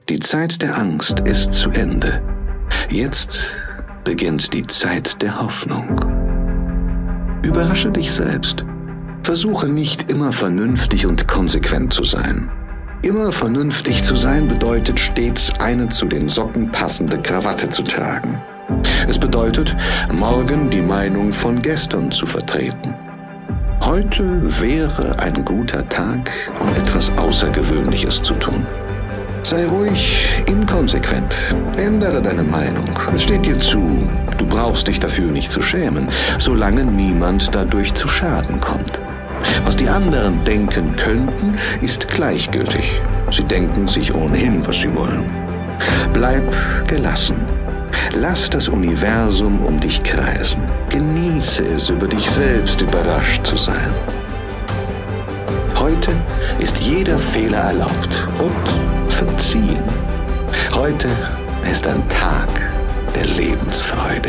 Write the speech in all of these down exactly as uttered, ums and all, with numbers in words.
Die Zeit der Angst ist zu Ende. Jetzt beginnt die Zeit der Hoffnung. Überrasche dich selbst. Versuche nicht immer vernünftig und konsequent zu sein. Immer vernünftig zu sein bedeutet stets eine zu den Socken passende Krawatte zu tragen. Es bedeutet, morgen die Meinung von gestern zu vertreten. Heute wäre ein guter Tag, um etwas Außergewöhnliches zu tun. Sei ruhig inkonsequent. Ändere deine Meinung. Es steht dir zu. Du brauchst dich dafür nicht zu schämen, solange niemand dadurch zu Schaden kommt. Was die anderen denken könnten, ist gleichgültig. Sie denken sich ohnehin, was sie wollen. Bleib gelassen. Lass das Universum um dich kreisen. Genieße es, über dich selbst überrascht zu sein. Heute ist jeder Fehler erlaubt und verziehen. Heute ist ein Tag der Lebensfreude.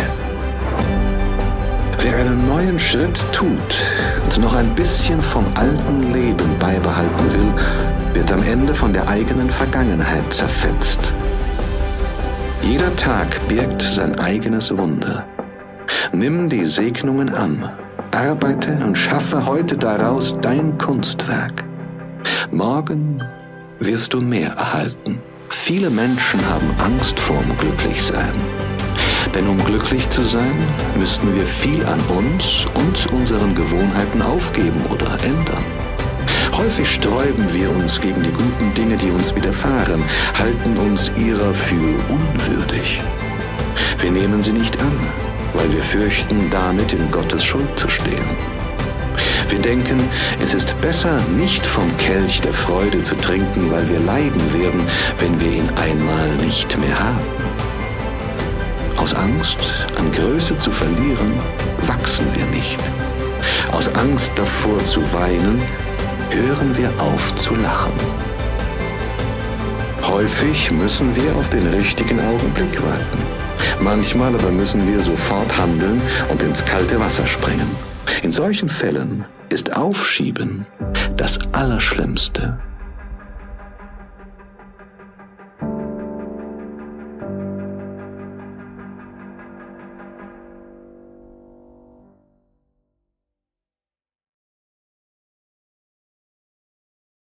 Wer einen neuen Schritt tut und noch ein bisschen vom alten Leben beibehalten will, wird am Ende von der eigenen Vergangenheit zerfetzt. Jeder Tag birgt sein eigenes Wunder. Nimm die Segnungen an, arbeite und schaffe heute daraus dein Kunstwerk. Morgen wirst du mehr erhalten. Viele Menschen haben Angst vorm Glücklichsein. Denn um glücklich zu sein, müssten wir viel an uns und unseren Gewohnheiten aufgeben oder ändern. Häufig sträuben wir uns gegen die guten Dinge, die uns widerfahren, halten uns ihrer für unwürdig. Wir nehmen sie nicht an, weil wir fürchten, damit in Gottes Schuld zu stehen. Wir denken, es ist besser, nicht vom Kelch der Freude zu trinken, weil wir leiden werden, wenn wir ihn einmal nicht mehr haben. Aus Angst, an Größe zu verlieren, wachsen wir nicht. Aus Angst davor zu weinen, hören wir auf zu lachen. Häufig müssen wir auf den richtigen Augenblick warten. Manchmal aber müssen wir sofort handeln und ins kalte Wasser springen. In solchen Fällen ist Aufschieben das Allerschlimmste.